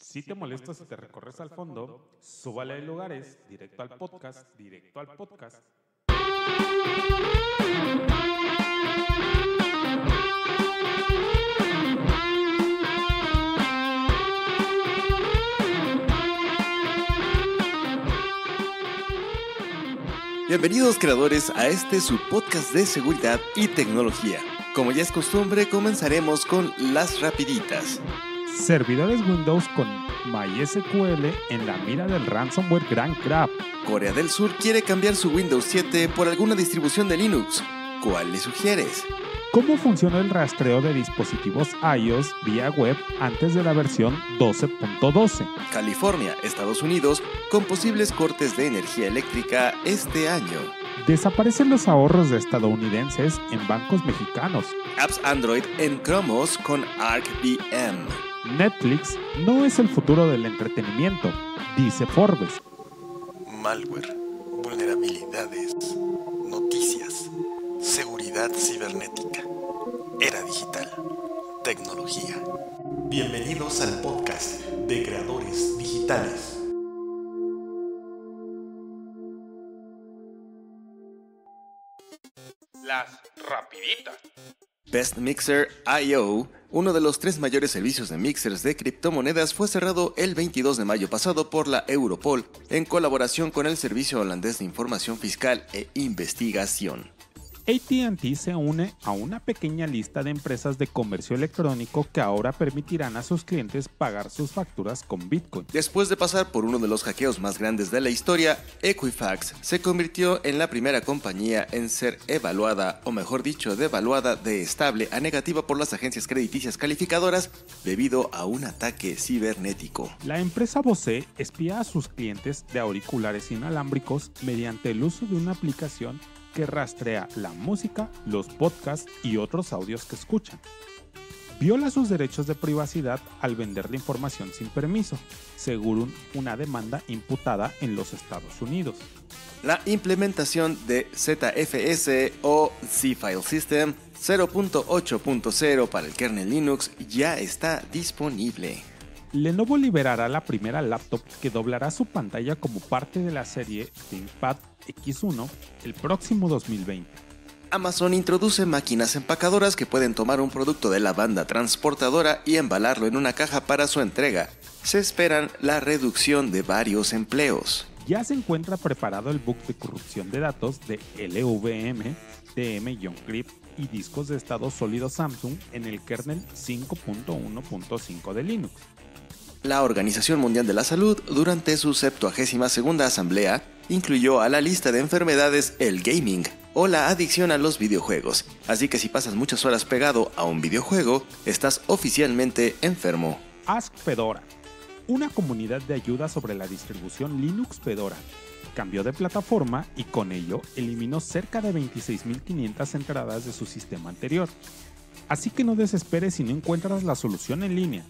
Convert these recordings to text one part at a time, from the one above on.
Si te molesta si te recorres al fondo, súbale a lugares, directo al podcast, directo al podcast. Bienvenidos creadores a este su podcast de seguridad y tecnología. Como ya es costumbre, comenzaremos con las rapiditas. Servidores Windows con MySQL en la mira del ransomware Grand Crab. Corea del Sur quiere cambiar su Windows 7 por alguna distribución de Linux. ¿Cuál le sugieres? ¿Cómo funciona el rastreo de dispositivos iOS vía web antes de la versión 12.12? California, Estados Unidos, con posibles cortes de energía eléctrica este año. Desaparecen los ahorros de estadounidenses en bancos mexicanos. Apps Android en Chromos con ArcVM. Netflix no es el futuro del entretenimiento, dice Forbes. Malware, vulnerabilidades, noticias, seguridad cibernética, era digital, tecnología. Bienvenidos al podcast de Creadores Digitales. Las rapiditas. BestMixer.io, uno de los 3 mayores servicios de mixers de criptomonedas, fue cerrado el 22 de mayo pasado por la Europol en colaboración con el Servicio Holandés de Información Fiscal e Investigación. AT&T se une a una pequeña lista de empresas de comercio electrónico que ahora permitirán a sus clientes pagar sus facturas con Bitcoin. Después de pasar por uno de los hackeos más grandes de la historia, Equifax se convirtió en la primera compañía en ser evaluada, o mejor dicho, devaluada de estable a negativa por las agencias crediticias calificadoras debido a un ataque cibernético. La empresa Bose espía a sus clientes de auriculares inalámbricos mediante el uso de una aplicación que rastrea la música, los podcasts y otros audios que escuchan. Viola sus derechos de privacidad al vender la información sin permiso, según una demanda imputada en los Estados Unidos. La implementación de ZFS o Z-File System 0.8.0 para el kernel Linux ya está disponible. Lenovo liberará la primera laptop que doblará su pantalla como parte de la serie ThinkPad X1 el próximo 2020. Amazon introduce máquinas empacadoras que pueden tomar un producto de la banda transportadora y embalarlo en una caja para su entrega. Se esperan la reducción de varios empleos. Ya se encuentra preparado el bug de corrupción de datos de LVM, TM-Crypt y discos de estado sólido Samsung en el kernel 5.1.5 de Linux. La Organización Mundial de la Salud, durante su 72ª asamblea, incluyó a la lista de enfermedades el gaming o la adicción a los videojuegos. Así que si pasas muchas horas pegado a un videojuego, estás oficialmente enfermo. Ask Fedora, una comunidad de ayuda sobre la distribución Linux Fedora, cambió de plataforma y con ello eliminó cerca de 26.500 entradas de su sistema anterior. Así que no desesperes si no encuentras la solución en línea.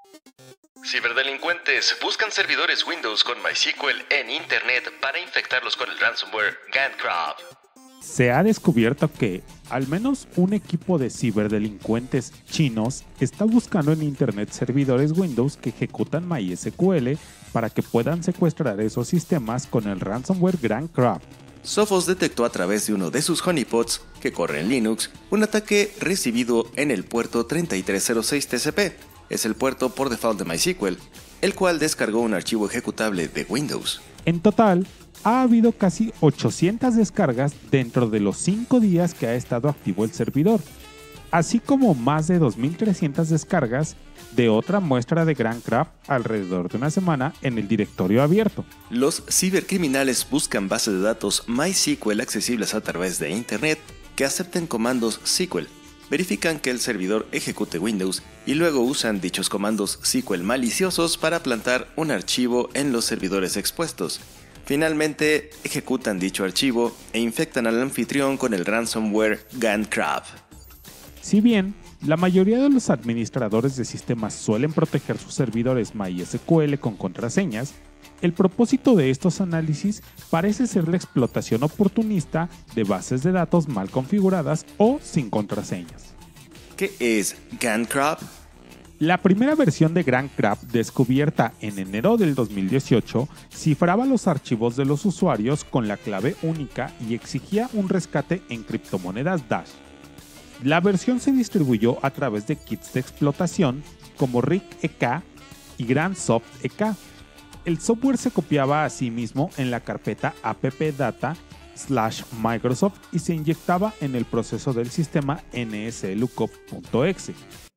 Ciberdelincuentes buscan servidores Windows con MySQL en Internet para infectarlos con el ransomware Grand Crab. Se ha descubierto que al menos un equipo de ciberdelincuentes chinos está buscando en Internet servidores Windows que ejecutan MySQL para que puedan secuestrar esos sistemas con el ransomware Grand Crab. Sophos detectó a través de uno de sus honeypots, que corre en Linux, un ataque recibido en el puerto 3306 TCP. Es el puerto por default de MySQL, el cual descargó un archivo ejecutable de Windows. En total, ha habido casi 800 descargas dentro de los 5 días que ha estado activo el servidor, así como más de 2.300 descargas de otra muestra de Grand Crab alrededor de una semana en el directorio abierto. Los cibercriminales buscan bases de datos MySQL accesibles a través de Internet que acepten comandos SQL. Verifican que el servidor ejecute Windows y luego usan dichos comandos SQL maliciosos para plantar un archivo en los servidores expuestos. Finalmente, ejecutan dicho archivo e infectan al anfitrión con el ransomware Grand Crab. Si bien la mayoría de los administradores de sistemas suelen proteger sus servidores MySQL con contraseñas, el propósito de estos análisis parece ser la explotación oportunista de bases de datos mal configuradas o sin contraseñas. ¿Qué es Grand Crab? La primera versión de GrandCraft, descubierta en enero del 2018, cifraba los archivos de los usuarios con la clave única y exigía un rescate en criptomonedas Dash. La versión se distribuyó a través de kits de explotación como RigEK y GrandSoft-EK. El software se copiaba a sí mismo en la carpeta appdata/Microsoft y se inyectaba en el proceso del sistema nslookup.exe.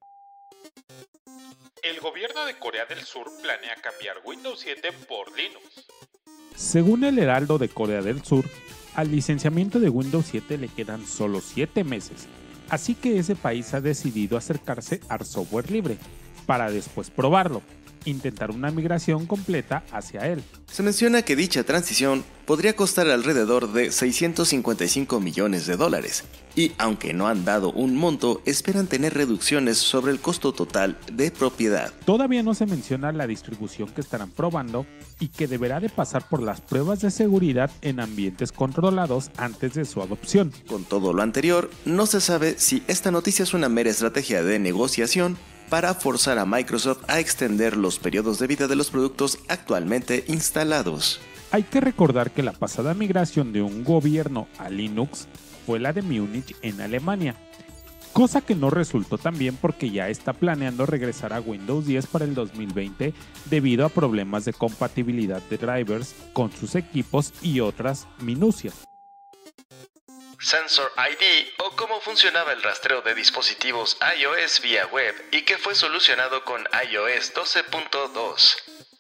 El gobierno de Corea del Sur planea cambiar Windows 7 por Linux. Según el Heraldo de Corea del Sur, al licenciamiento de Windows 7 le quedan solo 7 meses, así que ese país ha decidido acercarse al software libre, para después probarlo, intentar una migración completa hacia él. Se menciona que dicha transición podría costar alrededor de $655 millones, y aunque no han dado un monto, esperan tener reducciones sobre el costo total de propiedad. Todavía no se menciona la distribución que estarán probando y que deberá de pasar por las pruebas de seguridad en ambientes controlados antes de su adopción. Con todo lo anterior, no se sabe si esta noticia es una mera estrategia de negociación para forzar a Microsoft a extender los periodos de vida de los productos actualmente instalados. Hay que recordar que la pasada migración de un gobierno a Linux fue la de Múnich en Alemania, cosa que no resultó tan bien porque ya está planeando regresar a Windows 10 para el 2020 debido a problemas de compatibilidad de drivers con sus equipos y otras minucias. Sensor ID, o cómo funcionaba el rastreo de dispositivos iOS vía web y que fue solucionado con iOS 12.2.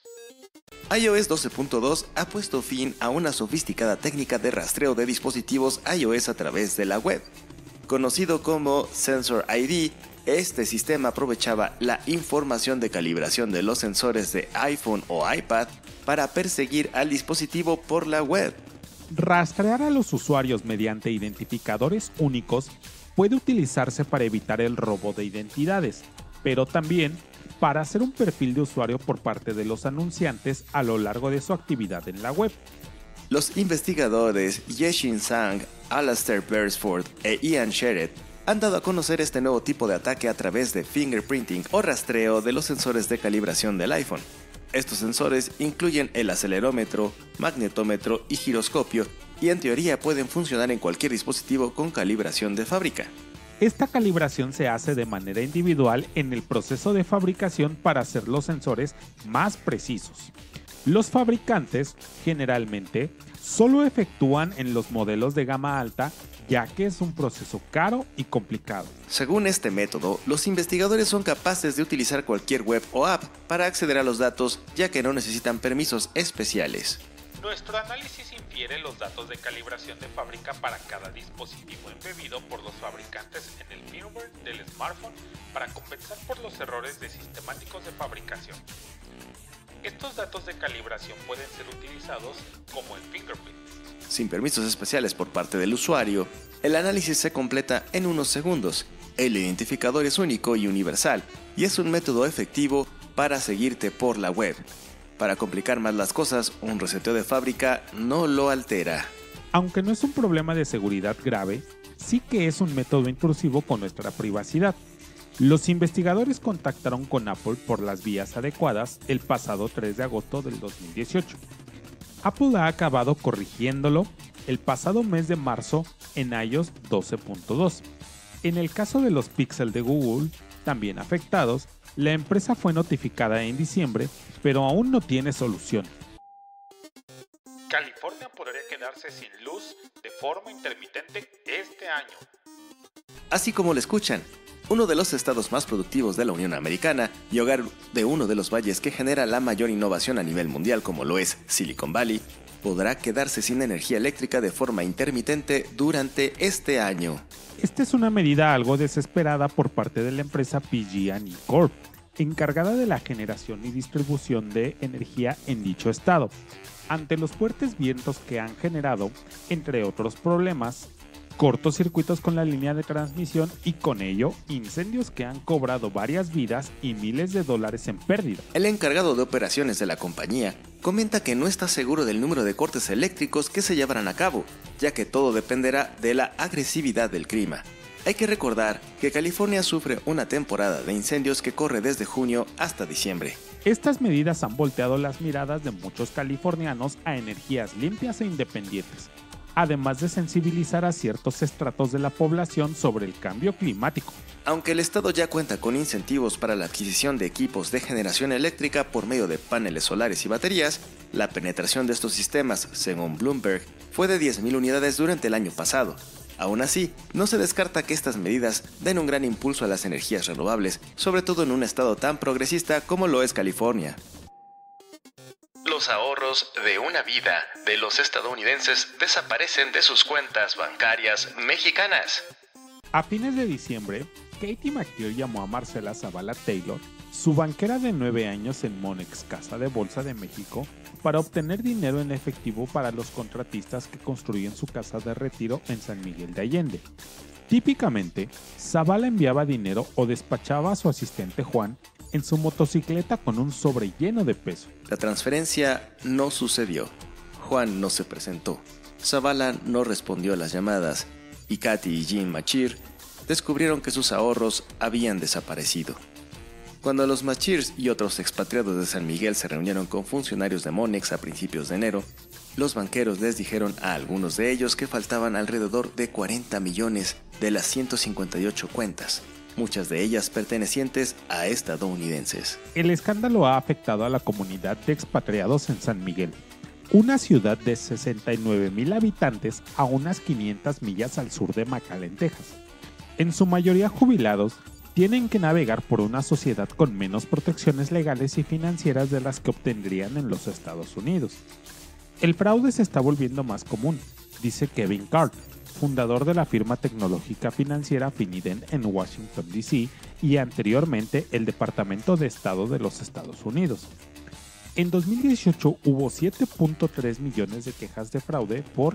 iOS 12.2 ha puesto fin a una sofisticada técnica de rastreo de dispositivos iOS a través de la web. Conocido como Sensor ID, este sistema aprovechaba la información de calibración de los sensores de iPhone o iPad para perseguir al dispositivo por la web. Rastrear a los usuarios mediante identificadores únicos puede utilizarse para evitar el robo de identidades, pero también para hacer un perfil de usuario por parte de los anunciantes a lo largo de su actividad en la web. Los investigadores Yeshin Zhang, Alastair Beresford e Ian Sherrett han dado a conocer este nuevo tipo de ataque a través de fingerprinting o rastreo de los sensores de calibración del iPhone. Estos sensores incluyen el acelerómetro, magnetómetro y giroscopio y en teoría pueden funcionar en cualquier dispositivo con calibración de fábrica. Esta calibración se hace de manera individual en el proceso de fabricación para hacer los sensores más precisos. Los fabricantes, generalmente, solo efectúan en los modelos de gama alta, ya que es un proceso caro y complicado. Según este método, los investigadores son capaces de utilizar cualquier web o app para acceder a los datos, ya que no necesitan permisos especiales. Nuestro análisis infiere los datos de calibración de fábrica para cada dispositivo embebido por los fabricantes en el firmware del smartphone para compensar por los errores de sistemáticos de fabricación. Estos datos de calibración pueden ser utilizados como el fingerprint. Sin permisos especiales por parte del usuario, el análisis se completa en unos segundos. El identificador es único y universal, y es un método efectivo para seguirte por la web. Para complicar más las cosas, un reseteo de fábrica no lo altera. Aunque no es un problema de seguridad grave, sí que es un método intrusivo con nuestra privacidad. Los investigadores contactaron con Apple por las vías adecuadas el pasado 3 de agosto del 2018. Apple ha acabado corrigiéndolo el pasado mes de marzo en iOS 12.2. En el caso de los Pixel de Google, también afectados, la empresa fue notificada en diciembre, pero aún no tiene solución. California podría quedarse sin luz de forma intermitente este año. Así como lo escuchan, uno de los estados más productivos de la Unión Americana y hogar de uno de los valles que genera la mayor innovación a nivel mundial como lo es Silicon Valley, podrá quedarse sin energía eléctrica de forma intermitente durante este año. Esta es una medida algo desesperada por parte de la empresa PG&E Corp, encargada de la generación y distribución de energía en dicho estado, ante los fuertes vientos que han generado, entre otros problemas, cortocircuitos con la línea de transmisión y con ello incendios que han cobrado varias vidas y miles de dólares en pérdida. El encargado de operaciones de la compañía comenta que no está seguro del número de cortes eléctricos que se llevarán a cabo, ya que todo dependerá de la agresividad del clima. Hay que recordar que California sufre una temporada de incendios que corre desde junio hasta diciembre. Estas medidas han volteado las miradas de muchos californianos a energías limpias e independientes, además de sensibilizar a ciertos estratos de la población sobre el cambio climático. Aunque el estado ya cuenta con incentivos para la adquisición de equipos de generación eléctrica por medio de paneles solares y baterías, la penetración de estos sistemas, según Bloomberg, fue de 10,000 unidades durante el año pasado. Aún así, no se descarta que estas medidas den un gran impulso a las energías renovables, sobre todo en un estado tan progresista como lo es California. Los ahorros de una vida de los estadounidenses desaparecen de sus cuentas bancarias mexicanas. A fines de diciembre, Katie McTeer llamó a Marcela Zavala Taylor, su banquera de 9 años en Monex Casa de Bolsa de México, para obtener dinero en efectivo para los contratistas que construyen su casa de retiro en San Miguel de Allende. Típicamente, Zavala enviaba dinero o despachaba a su asistente Juan en su motocicleta con un sobre lleno de peso. La transferencia no sucedió. Juan no se presentó. Zavala no respondió a las llamadas y Katy y Jim McTeer descubrieron que sus ahorros habían desaparecido. Cuando los McTeers y otros expatriados de San Miguel se reunieron con funcionarios de Monex a principios de enero, los banqueros les dijeron a algunos de ellos que faltaban alrededor de 40 millones de las 158 cuentas, muchas de ellas pertenecientes a estadounidenses. El escándalo ha afectado a la comunidad de expatriados en San Miguel, una ciudad de 69,000 habitantes a unas 500 millas al sur de McAllen, Texas. En su mayoría jubilados, tienen que navegar por una sociedad con menos protecciones legales y financieras de las que obtendrían en los Estados Unidos. El fraude se está volviendo más común, dice Kevin Card, fundador de la firma tecnológica financiera Finiden en Washington, D.C. y anteriormente el Departamento de Estado de los Estados Unidos. En 2018 hubo 7.3 millones de quejas de fraude por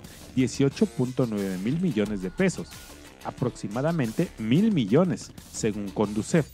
18.9 mil millones de pesos, aproximadamente 1,000 millones, según Conducef.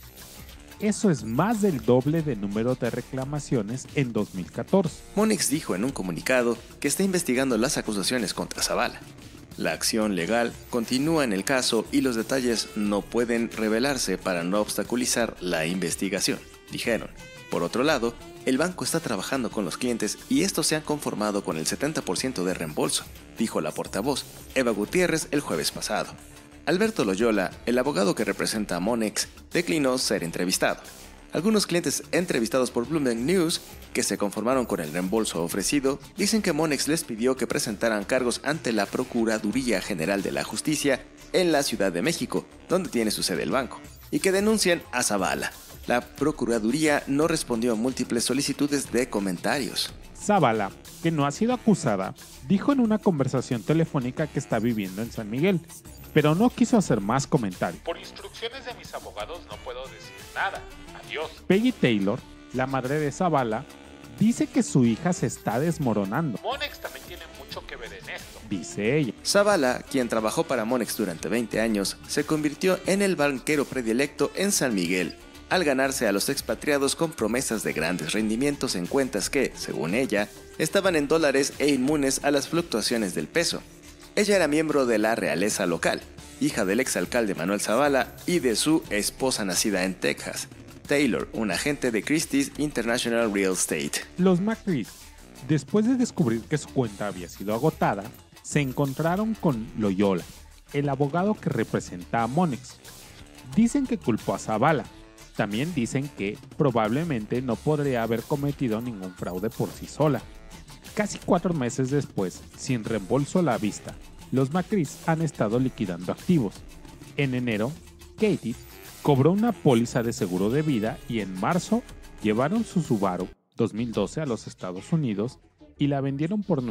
Eso es más del doble de número de reclamaciones en 2014. Monex dijo en un comunicado que está investigando las acusaciones contra Zavala. La acción legal continúa en el caso y los detalles no pueden revelarse para no obstaculizar la investigación, dijeron. Por otro lado, el banco está trabajando con los clientes y estos se han conformado con el 70% de reembolso, dijo la portavoz Eva Gutiérrez el jueves pasado. Alberto Loyola, el abogado que representa a Monex, declinó ser entrevistado. Algunos clientes entrevistados por Bloomberg News, que se conformaron con el reembolso ofrecido, dicen que Monex les pidió que presentaran cargos ante la Procuraduría General de la Justicia en la Ciudad de México, donde tiene su sede el banco, y que denuncien a Zavala. La Procuraduría no respondió a múltiples solicitudes de comentarios. Zavala, que no ha sido acusada, dijo en una conversación telefónica que está viviendo en San Miguel, pero no quiso hacer más comentarios. Por instrucciones de mis abogados no puedo decir nada. Adiós. Peggy Taylor, la madre de Zavala, dice que su hija se está desmoronando. Monex también tiene mucho que ver en esto, dice ella. Zavala, quien trabajó para Monex durante 20 años, se convirtió en el banquero predilecto en San Miguel, al ganarse a los expatriados con promesas de grandes rendimientos en cuentas que, según ella, estaban en dólares e inmunes a las fluctuaciones del peso. Ella era miembro de la realeza local, hija del exalcalde Manuel Zavala y de su esposa nacida en Texas, Taylor, un agente de Christie's International Real Estate. Los McTeer, después de descubrir que su cuenta había sido agotada, se encontraron con Loyola, el abogado que representa a Monex. Dicen que culpó a Zavala. También dicen que probablemente no podría haber cometido ningún fraude por sí sola. Casi 4 meses después, sin reembolso a la vista, los McTeer han estado liquidando activos. En enero, Katie cobró una póliza de seguro de vida y en marzo llevaron su Subaru 2012 a los Estados Unidos y la vendieron por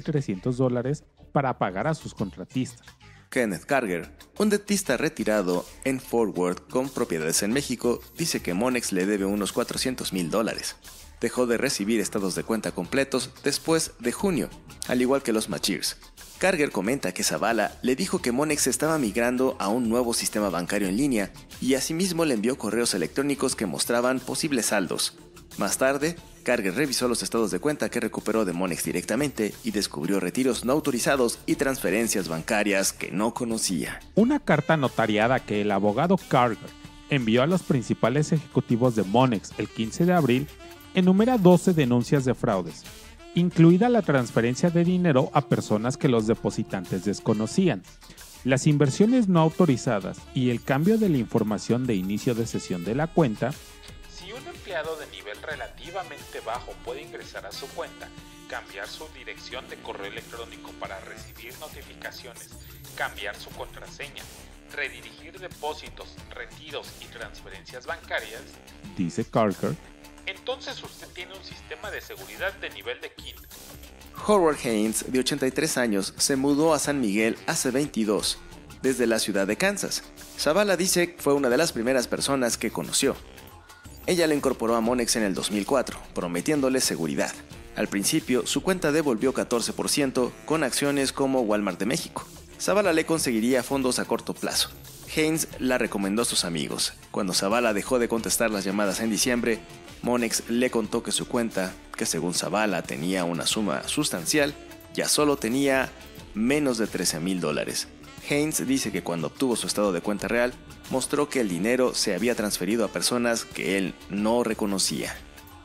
$9,300 para pagar a sus contratistas. Kenneth Carger, un dentista retirado en Fort Worth con propiedades en México, dice que Monex le debe unos $400,000. Dejó de recibir estados de cuenta completos después de junio, al igual que los McTeers. Carger comenta que Zavala le dijo que Monex estaba migrando a un nuevo sistema bancario en línea y asimismo le envió correos electrónicos que mostraban posibles saldos. Más tarde, Karger revisó los estados de cuenta que recuperó de Monex directamente y descubrió retiros no autorizados y transferencias bancarias que no conocía. Una carta notariada que el abogado Karger envió a los principales ejecutivos de Monex el 15 de abril enumera 12 denuncias de fraudes, incluida la transferencia de dinero a personas que los depositantes desconocían, las inversiones no autorizadas y el cambio de la información de inicio de sesión de la cuenta. Si un empleado de nivel relativamente bajo puede ingresar a su cuenta, cambiar su dirección de correo electrónico para recibir notificaciones, cambiar su contraseña, redirigir depósitos, retiros y transferencias bancarias, dice Karger, entonces usted tiene un sistema de seguridad de nivel de King. Howard Haynes, de 83 años, se mudó a San Miguel hace 22, desde la ciudad de Kansas. Zavala dice que fue una de las primeras personas que conoció. Ella le incorporó a Monex en el 2004, prometiéndole seguridad. Al principio, su cuenta devolvió 14% con acciones como Walmart de México. Zavala le conseguiría fondos a corto plazo. Haynes la recomendó a sus amigos. Cuando Zavala dejó de contestar las llamadas en diciembre, Monex le contó que su cuenta, que según Zavala tenía una suma sustancial, ya solo tenía menos de $13,000. Haynes dice que cuando obtuvo su estado de cuenta real, mostró que el dinero se había transferido a personas que él no reconocía.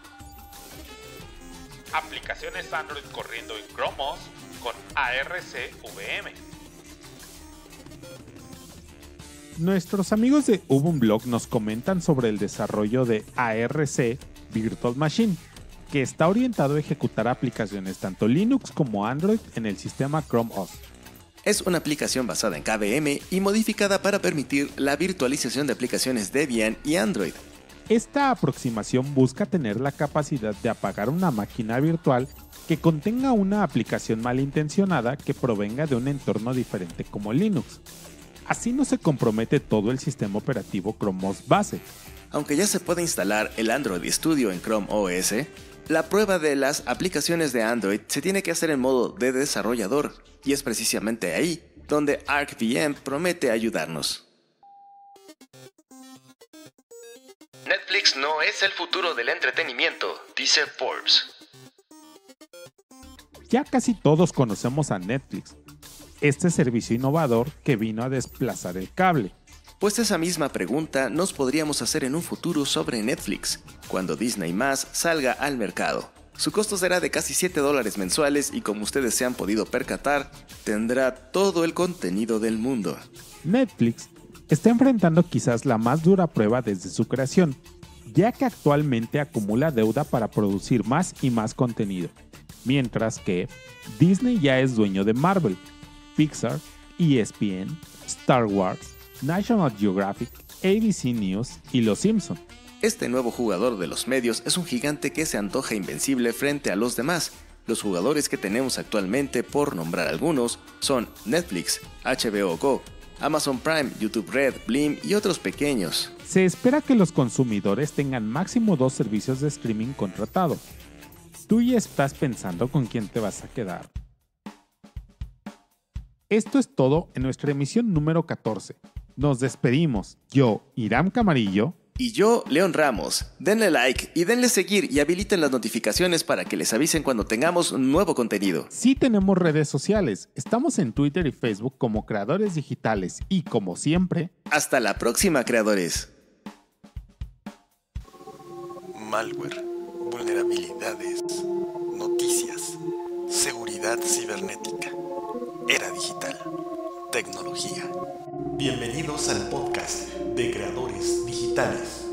Aplicaciones Android corriendo en Chrome OS con ARC-VM. Nuestros amigos de Ubuntu nos comentan sobre el desarrollo de ARC Virtual Machine, que está orientado a ejecutar aplicaciones tanto Linux como Android en el sistema Chrome OS. Es una aplicación basada en KVM y modificada para permitir la virtualización de aplicaciones Debian y Android. Esta aproximación busca tener la capacidad de apagar una máquina virtual que contenga una aplicación malintencionada que provenga de un entorno diferente como Linux. Así no se compromete todo el sistema operativo Chrome OS base. Aunque ya se puede instalar el Android Studio en Chrome OS, la prueba de las aplicaciones de Android se tiene que hacer en modo de desarrollador, y es precisamente ahí donde ArcVM promete ayudarnos. Netflix no es el futuro del entretenimiento, dice Forbes. Ya casi todos conocemos a Netflix, este servicio innovador que vino a desplazar el cable. Pues esa misma pregunta nos podríamos hacer en un futuro sobre Netflix, cuando Disney+ salga al mercado. Su costo será de casi $7 mensuales y, como ustedes se han podido percatar, tendrá todo el contenido del mundo. Netflix está enfrentando quizás la más dura prueba desde su creación, ya que actualmente acumula deuda para producir más y más contenido, mientras que Disney ya es dueño de Marvel, Pixar, ESPN, Star Wars, National Geographic, ABC News y Los Simpson. Este nuevo jugador de los medios es un gigante que se antoja invencible frente a los demás. Los jugadores que tenemos actualmente, por nombrar algunos, son Netflix, HBO Go, Amazon Prime, YouTube Red, Blim y otros pequeños. Se espera que los consumidores tengan máximo 2 servicios de streaming contratados. ¿Tú ya estás pensando con quién te vas a quedar? Esto es todo en nuestra emisión número 14. Nos despedimos. Yo, Iram Camarillo. Y yo, León Ramos. Denle like y denle seguir y habiliten las notificaciones para que les avisen cuando tengamos nuevo contenido. Sí tenemos redes sociales. Estamos en Twitter y Facebook como Creadores Digitales. Y como siempre... Hasta la próxima, creadores. Malware, vulnerabilidades, noticias, seguridad cibernética, era digital, tecnología. Bienvenidos al podcast de Creadores Digitales.